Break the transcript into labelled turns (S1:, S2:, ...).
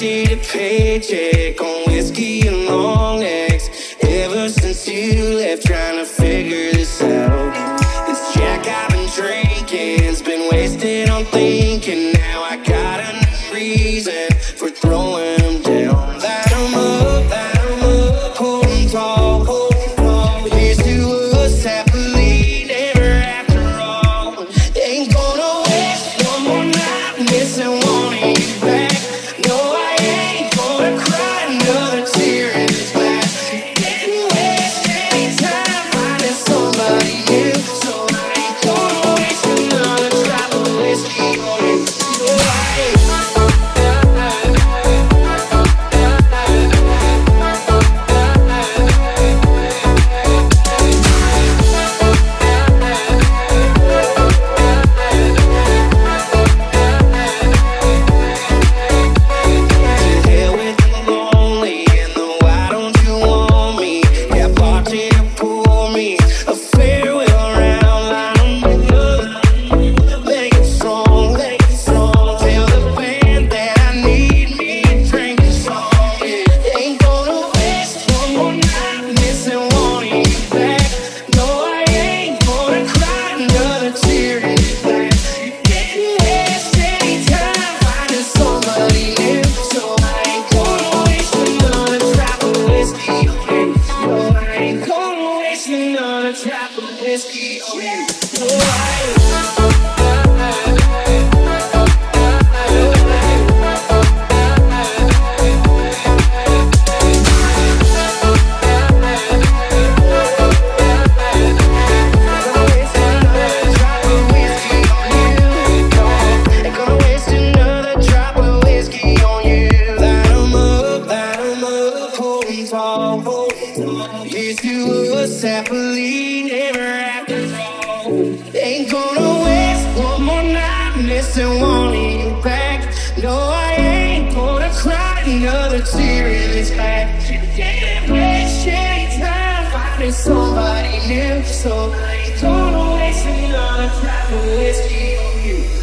S1: wasted a paycheck on whiskey and long necks. Ever since you left, trying to figure this out. This Jack I've been drinking, it's been wasted on thinking. Now I got a new reason for throwing them down. Light 'em up, hold 'em tall, hold 'em tall. Here's to us happily ever after all. Ain't gonna waste one more night missing wanting you back. No, I ain't gonna cry another tear in this glass. Didn't waste any time finding somebody new, so I ain't gonna waste another drop of whiskey on you. So drop of whiskey on you. Here's to us happily ever after all. Ain't gonna waste one more night missing wanting you back. No, I ain't gonna cry another tear in this glass. Can't waste any time finding somebody new, so I ain't gonna waste another drop of whiskey on you.